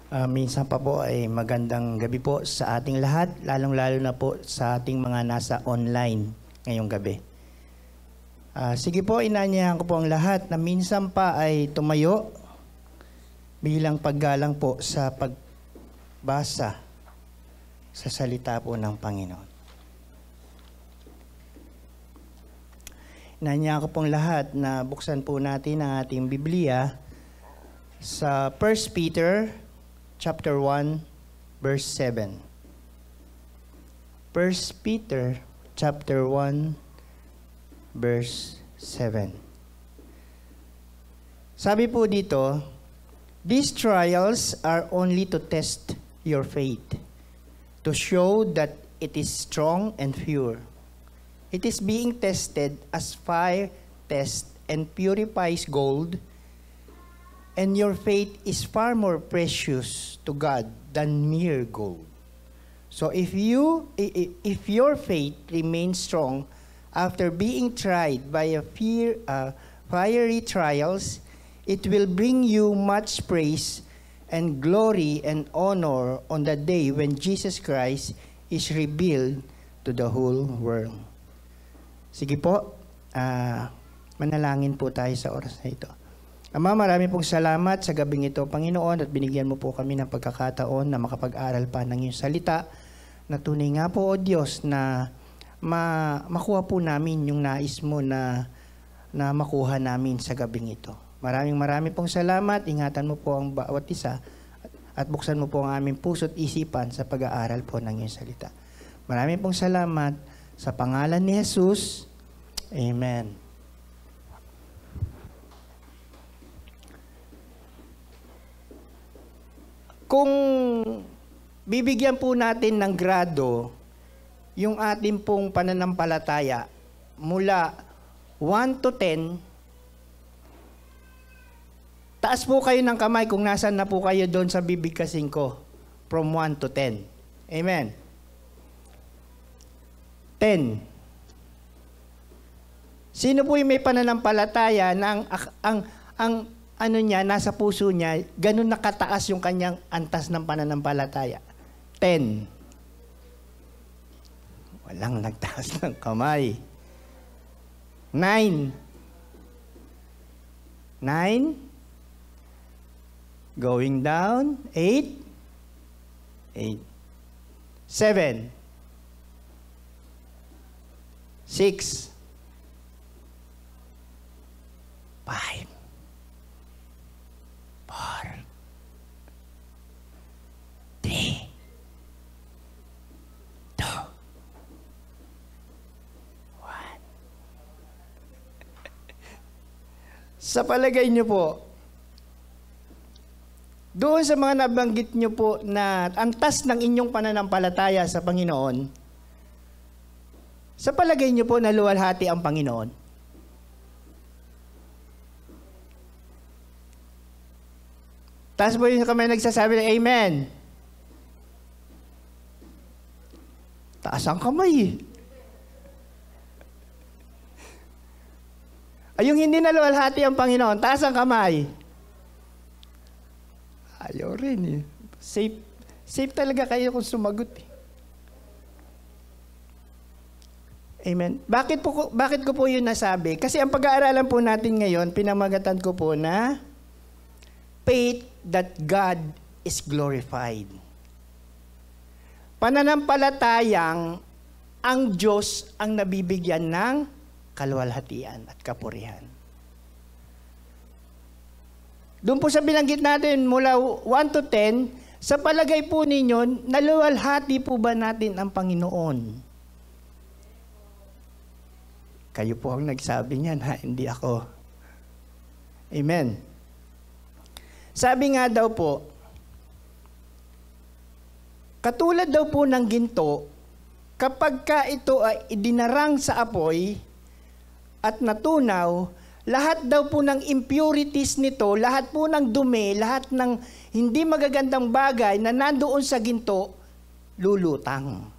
Minsan pa po ay magandang gabi po sa ating lahat, lalong-lalo na po sa ating mga nasa online ngayong gabi. Sige po, inanyayahan ko po ang lahat na minsan pa ay tumayo bilang paggalang po sa pagbasa sa salita po ng Panginoon. Inanyayahan ko pong lahat na buksan po natin ang ating Biblia sa 1 Peter chapter 1, verse 7. 1 Peter chapter 1, verse 7. Sabi po dito, these trials are only to test your faith, to show that it is strong and pure. It is being tested as fire tests and purifies gold, and your faith is far more precious to God than mere gold. So if your faith remains strong after being tried by fiery trials, it will bring you much praise and glory and honor on the day when Jesus Christ is revealed to the whole world. Sige po, manalangin po tayo sa oras na ito. Ama, marami pong salamat sa gabing ito, Panginoon, at binigyan mo po kami ng pagkakataon na makapag-aral pa ng iyong salita, na tunay nga po, O Diyos, na makuha po namin yung nais mo na makuha namin sa gabing ito. Maraming pong salamat. Ingatan mo po ang bawat isa at buksan mo po ang aming puso't isipan sa pag-aaral po ng iyong salita. Maraming pong salamat sa pangalan ni Jesus. Amen. Kung bibigyan po natin ng grado yung ating pong pananampalataya mula 1 to 10, taas po kayo ng kamay kung nasan na po kayo doon sa bibigkasin ko. From 1 to 10. Amen. 10. Sino po yung may pananampalataya na ang ano niya, nasa puso niya, ganun nakataas yung kanyang antas ng pananampalataya? 10. Walang nagtaas ng kamay. 9. 9. Going down. 8. 8. 7. 6. 5. 4, 3, 2, 1. Sa palagay niyo po, doon sa mga nabanggit niyo po na antas ng inyong pananampalataya sa Panginoon, sa palagay niyo po naluwalhati ang Panginoon? Taas po yung kamay nagsasabi ng Amen. Taas ang kamay. Ay, yung hindi naluwalhati ang Panginoon, taas ang kamay. Ayaw rin eh. Safe talaga kayo kung sumagot eh. Amen. Bakit ko po yun nasabi? Kasi ang pag-aaralan po natin ngayon, pinamagatan ko po na faith that God is glorified. Pananampalatayang ang Diyos ang nabibigyan ng kaluwalhatian at kapurihan. Doon po sa binanggit natin mula 1 to 10, sa palagay po ninyo, naluwalhati po ba natin ang Panginoon? Kayo po ang nagsabi niyan, ha? Hindi ako. Amen. Sabi nga daw po, katulad daw po ng ginto, kapag ka ito ay idinarang sa apoy at natunaw, lahat daw po ng impurities nito, lahat po ng dumi, lahat ng hindi magagandang bagay na nandoon sa ginto, lulutang.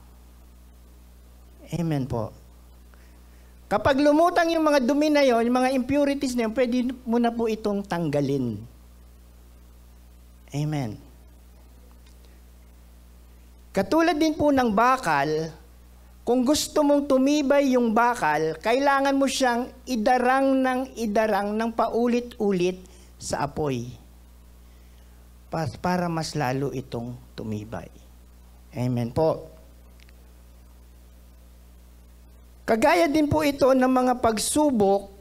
Amen po. Kapag lumutang yung mga dumi na yon, yung mga impurities na yun, pwede mo na po itong tanggalin. Amen. Katulad din po ng bakal, kung gusto mong tumibay yung bakal, kailangan mo siyang idarang ng paulit-ulit sa apoy para mas lalo itong tumibay. Amen po. Kagaya din po ito ng mga pagsubok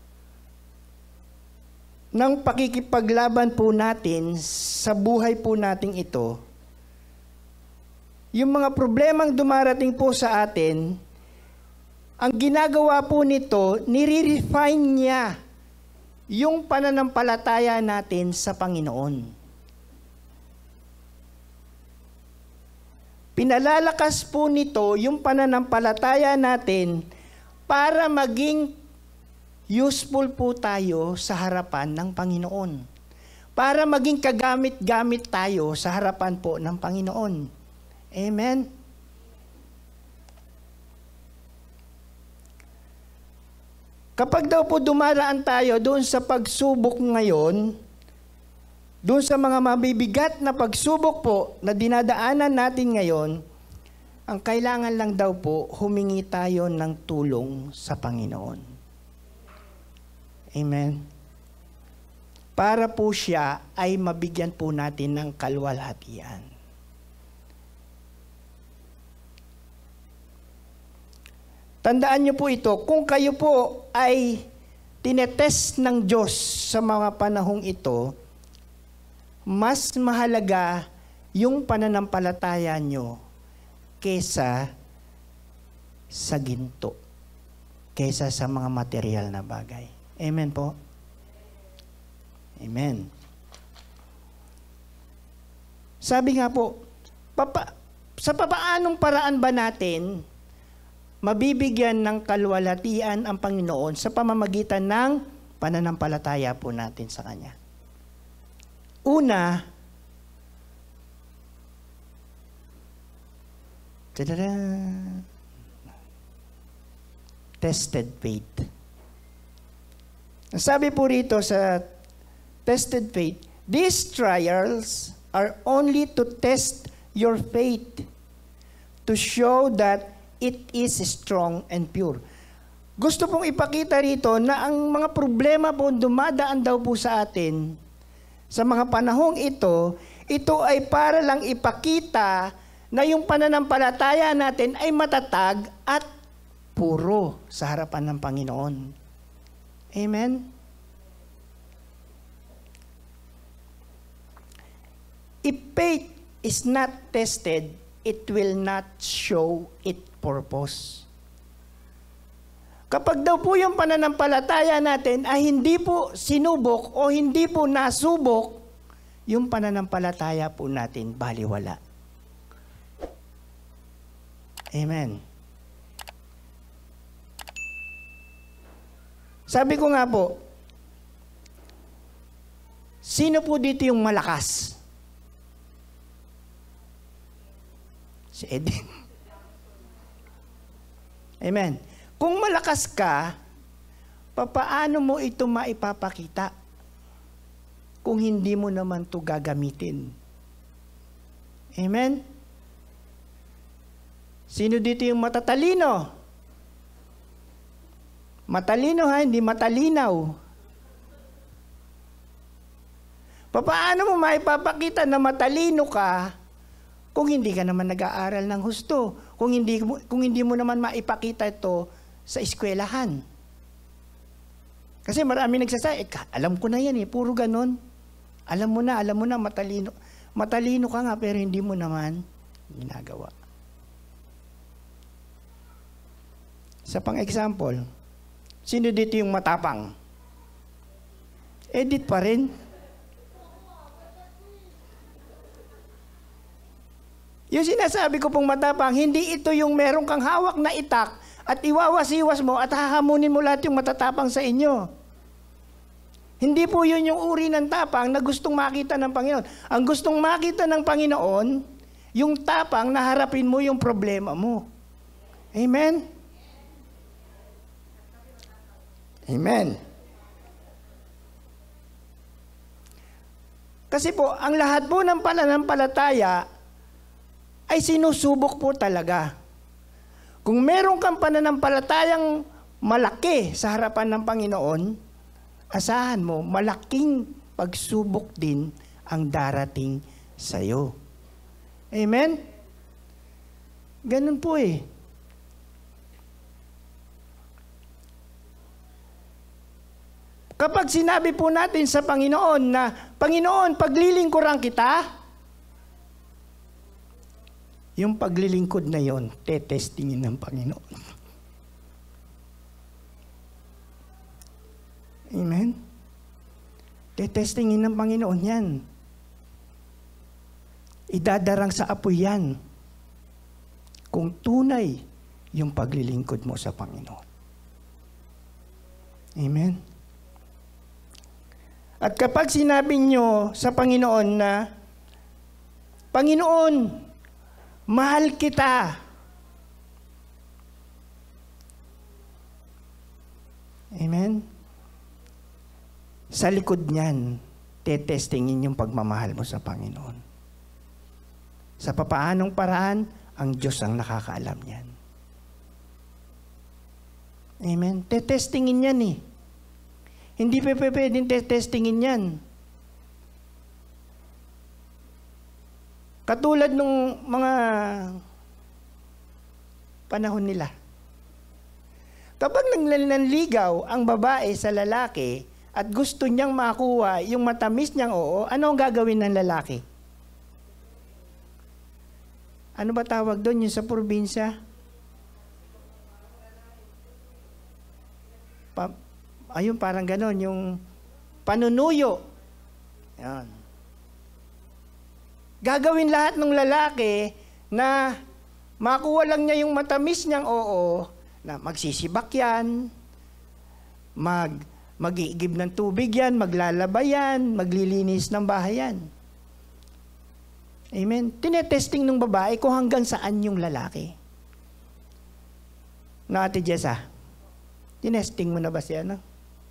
ng pakikipaglaban po natin sa buhay po nating ito. Yung mga problemang dumarating po sa atin, ang ginagawa po nito, nire-refine niya yung pananampalataya natin sa Panginoon. Pinalalakas po nito yung pananampalataya natin para maging useful po tayo sa harapan ng Panginoon. Para maging kagamit-gamit tayo sa harapan po ng Panginoon. Amen? Kapag daw po dumaraan tayo doon sa pagsubok ngayon, doon sa mga mabibigat na pagsubok po na dinadaanan natin ngayon, ang kailangan lang daw po, humingi tayo ng tulong sa Panginoon. Amen? Para po siya ay mabigyan po natin ng kalwalhatian. Tandaan niyo po ito, kung kayo po ay tinetest ng Diyos sa mga panahong ito, mas mahalaga yung pananampalataya nyo kesa sa ginto, kesa sa mga material na bagay. Amen po? Amen. Sabi nga po, sa papaanong paraan ba natin mabibigyan ng kalwalhatian ang Panginoon sa pamamagitan ng pananampalataya po natin sa Kanya? Una, tested faith. Sabi po rito sa tested faith, these trials are only to test your faith, to show that it is strong and pure. Gusto pong ipakita rito na ang mga problema po dumadaan daw po sa atin sa mga panahong ito ay para lang ipakita na yung pananampalataya natin ay matatag at puro sa harapan ng Panginoon. Amen? If faith is not tested, it will not show its purpose. Kapag daw po yung pananampalataya natin ay hindi po sinubok o hindi po nasubok, yung pananampalataya po natin baliwala. Amen. Sabi ko nga po, sino po dito yung malakas? Si Eden. Amen. Kung malakas ka, papaano mo ito maipapakita kung hindi mo naman ito gagamitin? Amen? Sino dito yung matatalino? Matalino ha, hindi matalinaw. Papaano mo maipapakita na matalino ka kung hindi ka naman nag-aaral ng husto? Kung hindi mo naman maipakita ito sa eskwelahan. Kasi marami nagsasabi, alam ko na yan puro ganon. Alam mo na, matalino. Matalino ka nga, pero hindi mo naman ginagawa. Sa pang-example, sino dito yung matapang? Edit pa rin. Yung sinasabi ko pong matapang, hindi ito yung meron kang hawak na itak at iwawasiwas mo at hahamunin mo lahat yung matatapang sa inyo. Hindi po yun yung uri ng tapang na gustong makita ng Panginoon. Ang gustong makita ng Panginoon, yung tapang na harapin mo yung problema mo. Amen? Amen. Kasi po, ang lahat po ng pananampalataya ay sinusubok po talaga. Kung meron kang pananampalatayang malaki sa harapan ng Panginoon, asahan mo, malaking pagsubok din ang darating sa iyo. Amen? Ganun po eh. Kapag sinabi po natin sa Panginoon na, Panginoon, paglilingkuran kita, yung paglilingkod na yon, tetestingin ng Panginoon. Amen? Tetestingin ng Panginoon yan. Idadarang sa apoy yan. Kung tunay yung paglilingkod mo sa Panginoon. Amen? At kapag sinabi nyo sa Panginoon na, Panginoon, mahal kita. Amen? Sa likod niyan, tetestingin yung pagmamahal mo sa Panginoon. Sa papaanong paraan, ang Diyos ang nakakaalam niyan. Amen? Tetestingin yan eh. Hindi pwedeng tetestingin yan. Katulad nung mga panahon nila. Kapag nanligaw ang babae sa lalaki at gusto niyang makuha yung matamis niyang oo, ano ang gagawin ng lalaki? Ano ba tawag doon yung sa probinsya? Ayun, parang ganon, yung panunuyo. Yan. Gagawin lahat ng lalaki na makuha lang niya yung matamis niyang oo, na magsisibak yan, mag-iigib ng tubig yan, maglalaba yan, maglilinis ng bahay yan. Amen? Tinetesting ng babae kung hanggang saan yung lalaki. Na Ate Jessa, tinesting mo na ba siya, no?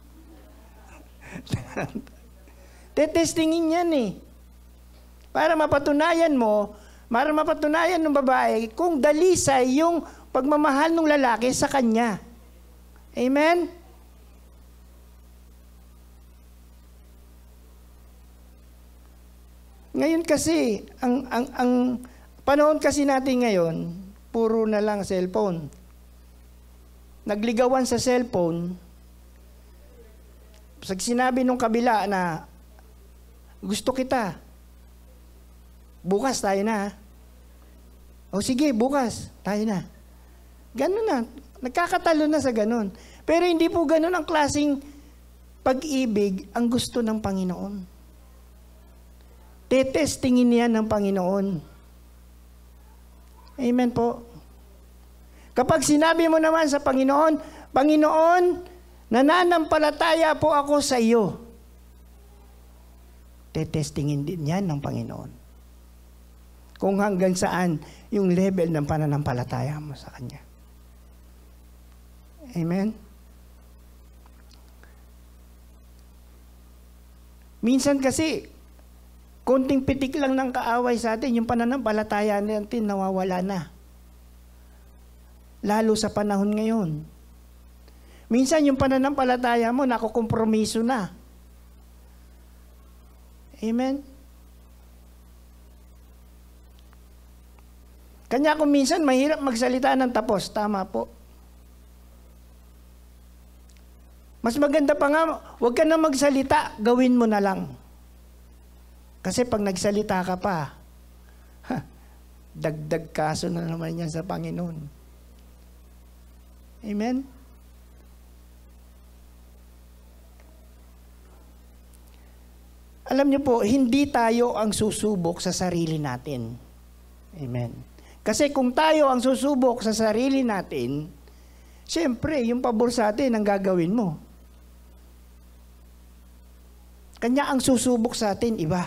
Tetestingin yan eh. Para mapatunayan mo, para mapatunayan ng babae kung dalisay yung pagmamahal ng lalaki sa kanya. Amen? Ngayon kasi, ang panahon kasi natin ngayon, puro na lang cellphone. Nagligawan sa cellphone, pag sinabi nung kabila na, gusto kita, bukas tayo na. O sige, bukas tayo na. Ganun na. Nagkakatalo na sa ganun. Pero hindi po ganun ang klaseng pag-ibig ang gusto ng Panginoon. Tetestingin yan ng Panginoon. Amen po. Kapag sinabi mo naman sa Panginoon, Panginoon, nananampalataya po ako sa iyo. Tetestingin din yan ng Panginoon. Kung hanggang saan yung level ng pananampalataya mo sa Kanya. Amen? Minsan kasi, konting pitik lang ng kaaway sa atin, yung pananampalataya natin nawawala na. Lalo sa panahon ngayon. Minsan yung pananampalataya mo, nakukompromiso na. Amen? Kanya kung minsan mahirap magsalita ng tapos, tama po. Mas maganda pa nga, huwag ka na magsalita, gawin mo na lang. Kasi pag nagsalita ka pa, dagdag kaso na naman yan sa Panginoon. Amen? Alam niyo po, hindi tayo ang susubok sa sarili natin. Amen. Kasi kung tayo ang susubok sa sarili natin, siyempre, yung pabor sa atin ang gagawin mo. Kanya ang susubok sa atin, iba.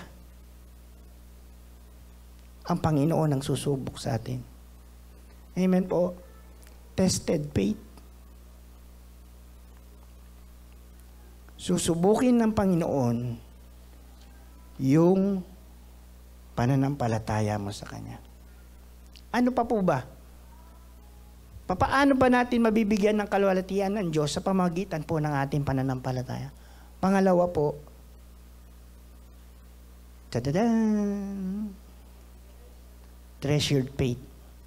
Ang Panginoon ang susubok sa atin. Amen po. Tested faith. Susubukin ng Panginoon yung pananampalataya mo sa Kanya. Ano pa po ba? Papaano ba natin mabibigyan ng kaluwalhatian ng Diyos sa pamamagitan po ng ating pananampalataya? Pangalawa po, tadadan, treasured faith.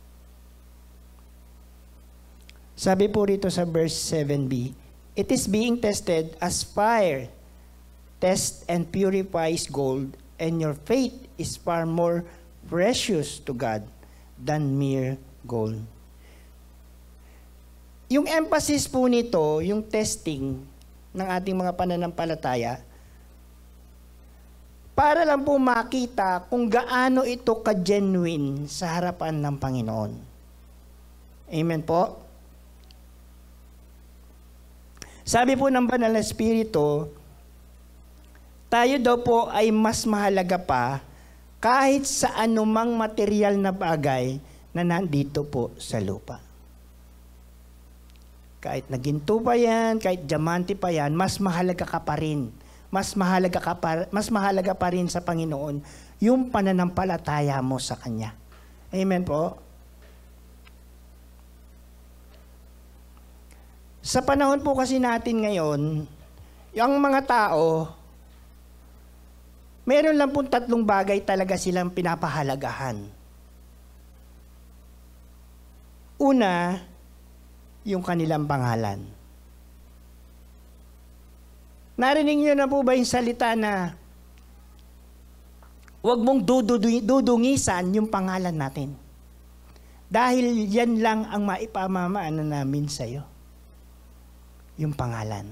Sabi po rito sa verse 7b, it is being tested as fire tests and purifies gold, and your faith is far more precious to God than mere gold. Yung emphasis po nito, yung testing ng ating mga pananampalataya, para lang po makita kung gaano ito ka-genuine sa harapan ng Panginoon. Amen po? Sabi po ng Banal na Espiritu, tayo daw po ay mas mahalaga pa kahit sa anumang material na bagay na nandito po sa lupa. Kahit naginto pa yan, kahit diamante pa yan, mas mahalaga ka pa rin. Mas mahalaga pa rin sa Panginoon yung pananampalataya mo sa Kanya. Amen po? Sa panahon po kasi natin ngayon, yung mga tao, meron lang pong 3 bagay talaga silang pinapahalagahan. Una, yung kanilang pangalan. Narinig niyo na po ba yung salita na huwag mong dudungisan yung pangalan natin? Dahil yan lang ang maipamamana namin sa iyo. Yung pangalan.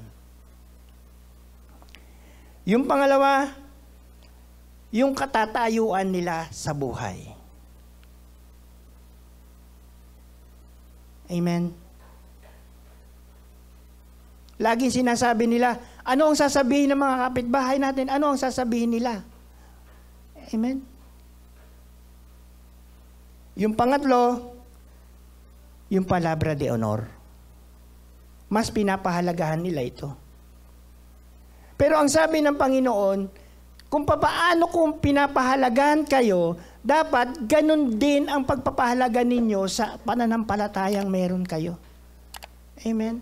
Yung pangalawa, yung katatayuan nila sa buhay. Amen. Laging sinasabi nila, ano ang sasabihin ng mga kapitbahay natin? Ano ang sasabihin nila? Amen. Yung pangatlo, yung palabra de honor. Mas pinapahalagahan nila ito. Pero ang sabi ng Panginoon, kung papaano kung pinapahalagahan kayo, dapat ganun din ang pagpapahalaga ninyo sa pananampalatayang meron kayo. Amen.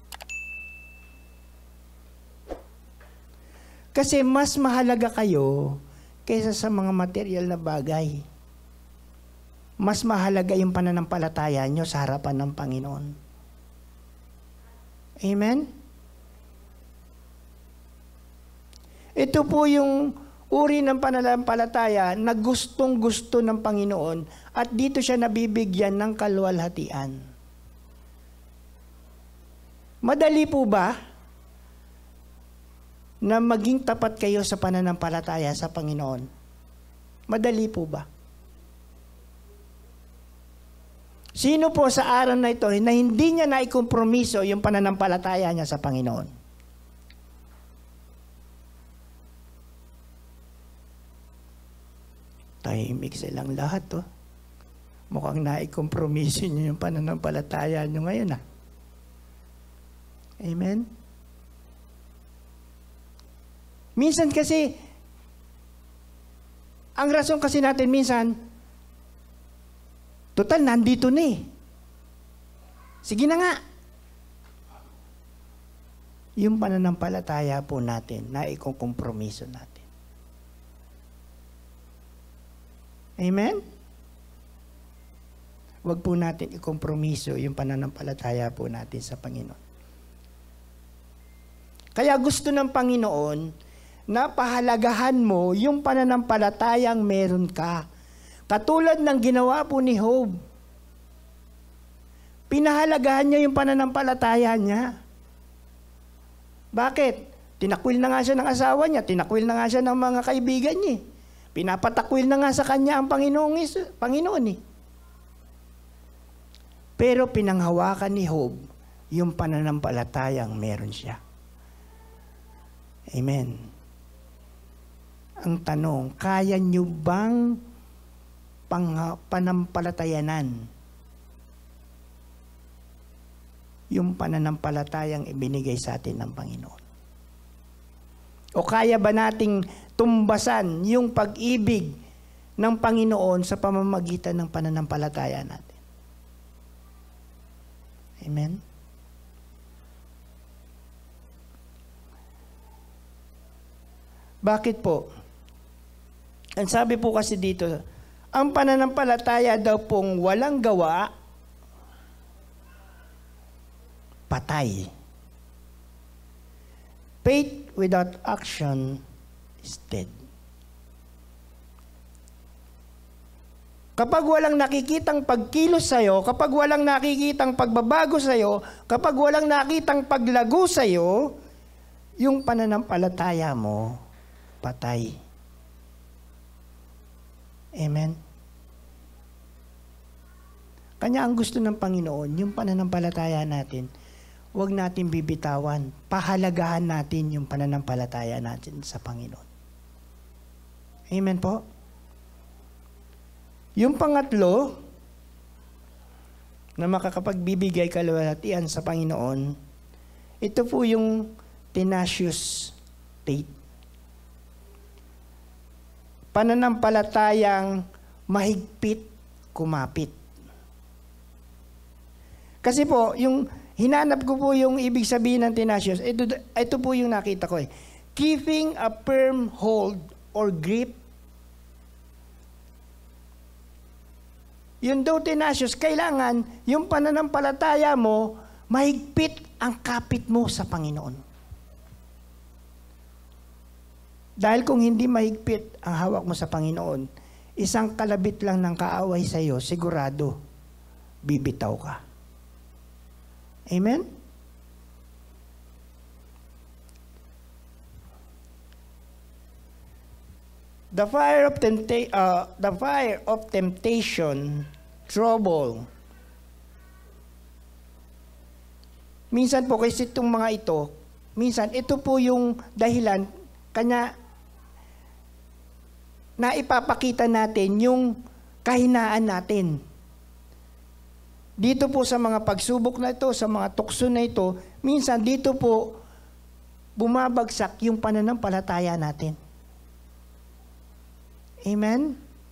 Kasi mas mahalaga kayo kaysa sa mga material na bagay. Mas mahalaga yung pananampalataya nyo sa harapan ng Panginoon. Amen? Ito po yung uri ng pananampalataya na gustong-gusto ng Panginoon at dito siya nabibigyan ng kaluwalhatian. Madali po ba na maging tapat kayo sa pananampalataya sa Panginoon? Madali po ba? Sino po sa araw na ito na hindi niya naikompromiso yung pananampalataya niya sa Panginoon? Tahimik silang lahat, oh. Mukhang naikompromiso niyo yung pananampalataya niyo ngayon, ah. Amen? Minsan kasi, ang rason kasi natin minsan, total, nandito na eh. Sige na nga. Yung pananampalataya po natin, na ikukompromiso natin. Amen? Huwag po natin ikompromiso yung pananampalataya po natin sa Panginoon. Kaya gusto ng Panginoon na pahalagahan mo yung pananampalatayang meron ka. Katulad ng ginawa po ni Job. Pinahalagahan niya yung pananampalataya niya. Bakit? Tinakwil na nga siya ng asawa niya, tinakwil na nga siya ng mga kaibigan niya. Pinapatakwil na nga sa kanya ang Panginoon eh. Pero pinanghawakan ni Job yung pananampalatayang meron siya. Amen. Ang tanong, kaya niyo bang panampalatayanan yung pananampalatayang ibinigay sa atin ng Panginoon? O kaya ba nating tumbasan yung pag-ibig ng Panginoon sa pamamagitan ng pananampalataya natin. Amen? Bakit po? Ang sabi po kasi dito, ang pananampalataya daw pong walang gawa, patay. Faith without action is dead. Kapag walang nakikitang pagkilos sa'yo, kapag walang nakikitang pagbabago sa'yo, kapag walang nakitang paglago sa'yo, yung pananampalataya mo, patay. Amen? Kanya ang gusto ng Panginoon, yung pananampalataya natin, huwag natin bibitawan. Pahalagahan natin yung pananampalataya natin sa Panginoon. Amen po? Yung pangatlo, na makakapagbibigay kaluwalhatian sa Panginoon, ito po yung tenacious faith. Pananampalatayang mahigpit, kumapit. Kasi po, yung hinanap ko po yung ibig sabihin ng tenacious, ito po yung nakita ko eh. Keeping a firm hold or grip. Yung daw tenacious, kailangan yung pananampalataya mo, mahigpit ang kapit mo sa Panginoon. Dahil kung hindi mahigpit ang hawak mo sa Panginoon, isang kalabit lang ng kaaway sa iyo, sigurado, bibitaw ka. Amen? The fire of temptation, trouble. Minsan po kasi itong mga ito, minsan ito po yung dahilan kanya na ipapakita natin yung kahinaan natin. Dito po sa mga pagsubok na ito, sa mga tukso na ito, minsan dito po bumabagsak yung pananampalataya natin. Amen?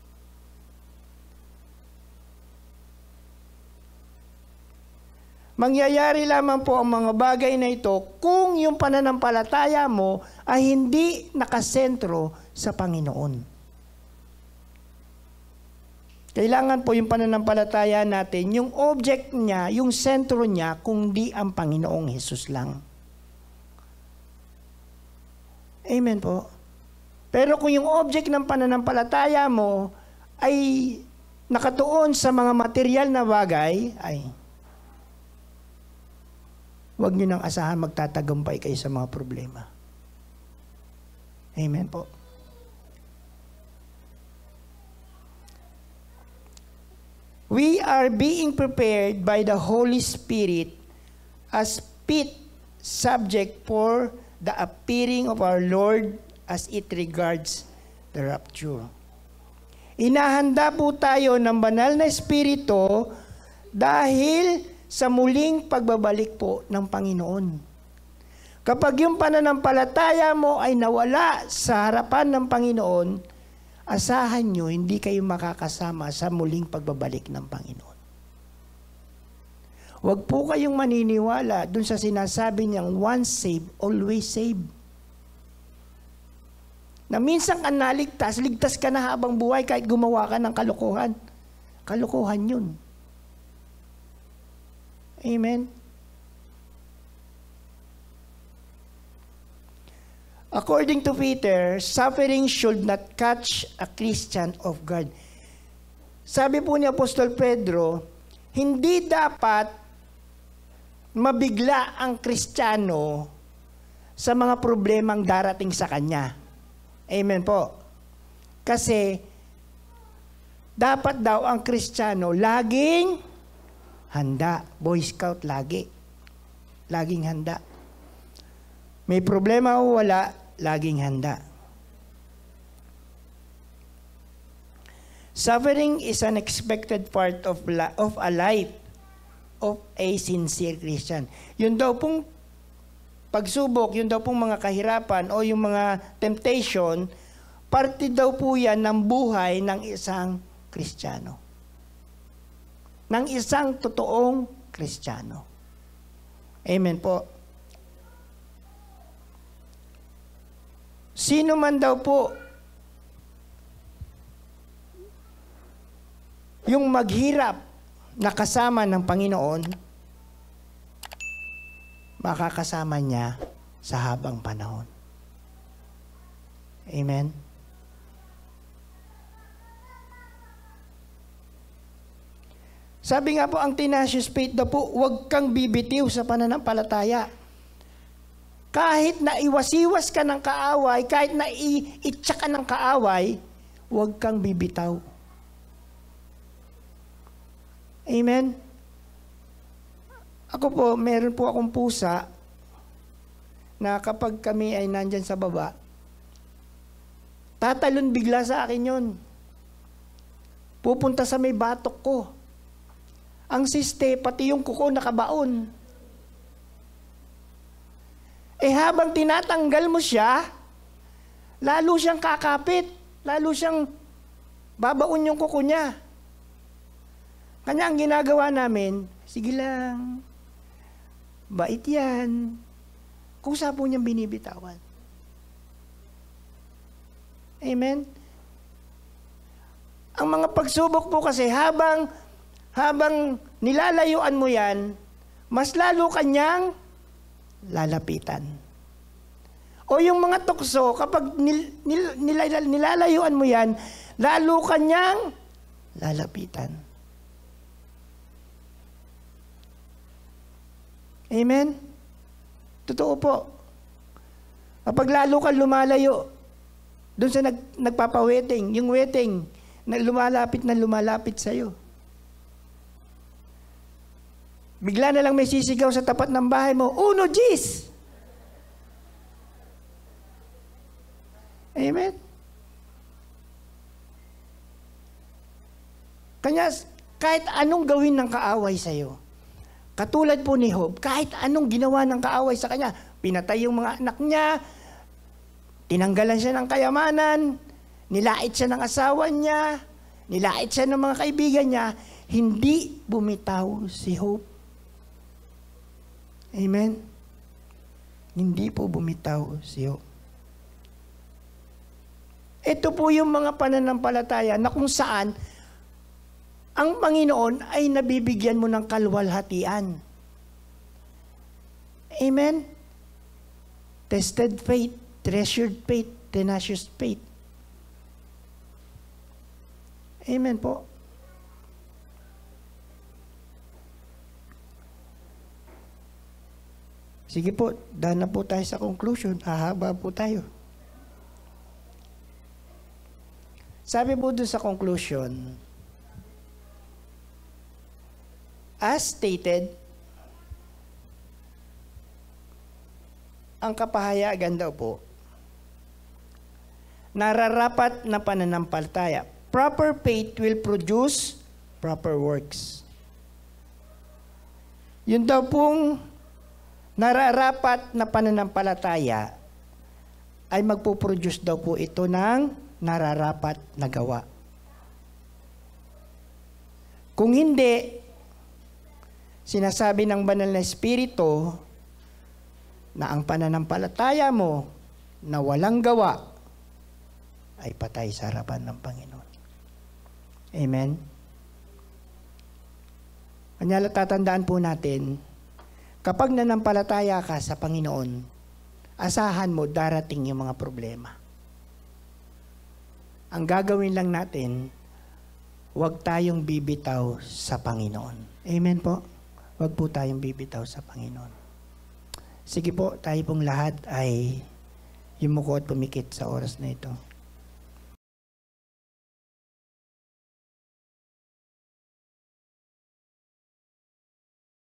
Mangyayari lamang po ang mga bagay na ito kung yung pananampalataya mo ay hindi nakasentro sa Panginoon. Kailangan po yung pananampalataya natin, yung object niya, yung sentro niya, kung di ang Panginoong Hesus lang. Amen po. Pero kung yung object ng pananampalataya mo ay nakatuon sa mga material na bagay, ay huwag nyo nang asahan magtatagumpay kayo sa mga problema. Amen po. We are being prepared by the Holy Spirit as fit subject for the appearing of our Lord as it regards the rapture. Inahanda po tayo ng banal na Espiritu dahil sa muling pagbabalik po ng Panginoon. Kapag yung pananampalataya mo ay nawala sa harapan ng Panginoon, asahan nyo, hindi kayo makakasama sa muling pagbabalik ng Panginoon. Huwag po kayong maniniwala dun sa sinasabi niyang once saved, always saved. Na minsan ka naligtas, ligtas ka na habang buhay kahit gumawa ka ng kalokohan. Kalokohan yun. Amen? According to Peter, suffering should not catch a Christian off guard. Sabi po ni Apostol Pedro, hindi dapat mabigla ang Kristiyano sa mga problemang darating sa kanya. Amen po. Kasi dapat daw ang Kristiyano laging handa. Boy Scout lagi. Laging handa. May problema o wala, laging handa. Suffering is an expected part of a life of a sincere Christian. Yun daw pong pagsubok, yun daw pong mga kahirapan o yung mga temptation, Parte daw po yan ng buhay ng isang Kristiyano. Ng isang totoong Kristiyano. Amen po. Sino man daw po yung maghirap na kasama ng Panginoon, makakasama niya sa habang panahon. Amen? Sabi nga po, ang tenacious faith daw po, huwag kang bibitiw sa pananampalataya. Kahit na iwas-iwas ka ng kaaway, kahit na itsa ka ng kaaway, huwag kang bibitaw. Amen? Ako po, meron po akong pusa na kapag kami ay nandyan sa baba, tatalon bigla sa akin yun. Pupunta sa may batok ko. Ang siste, pati yung kuko nakabaon. Habang tinatanggal mo siya, lalo siyang kakapit, lalo siyang babaon yung kuko niya. Kanya ang ginagawa namin, sige lang, bait yan. Kusa po niyang binibitawan. Amen? Ang mga pagsubok po kasi, habang nilalayuan mo yan, mas lalo kanyang lalapitan. O yung mga tukso, kapag nilalayuan mo yan, lalo kanyang lalapitan. Amen? Totoo po. Kapag lalo kang lumalayo, doon sa nagpapaweting, yung weting, na lumalapit sa'yo. Bigla na lang may sisigaw sa tapat ng bahay mo, "Uno, Gis!" Amen? Kanya, kahit anong gawin ng kaaway sa'yo, katulad po ni Job, kahit anong ginawa ng kaaway sa kanya, pinatay yung mga anak niya, tinanggalan siya ng kayamanan, nilait siya ng asawa niya, nilait siya ng mga kaibigan niya, hindi bumitaw si Job. Amen? Hindi po bumitaw si Job. Ito po yung mga pananampalataya na kung saan ang Panginoon ay nabibigyan mo ng kaluwalhatian. Amen? Tested faith, treasured faith, tenacious faith. Amen po. Sige po, dahil na po tayo sa conclusion, hahaba po tayo. Sabi po doon sa conclusion, as stated, ang kapahayagan daw po, nararapat na pananampalataya. Proper faith will produce proper works. Yun daw pong nararapat na pananampalataya ay magpuproduce daw po ito ng nararapat na gawa. Kung hindi, sinasabi ng banal na Espiritu na ang pananampalataya mo na walang gawa ay patay sa harapan ng Panginoon. Amen? Kanyala tatandaan po natin, kapag nanampalataya ka sa Panginoon, asahan mo darating yung mga problema. Ang gagawin lang natin, huwag tayong bibitaw sa Panginoon. Amen po? Huwag po tayong bibitaw sa Panginoon. Sige po, tayo pong lahat ay yumuko at pumikit sa oras na ito.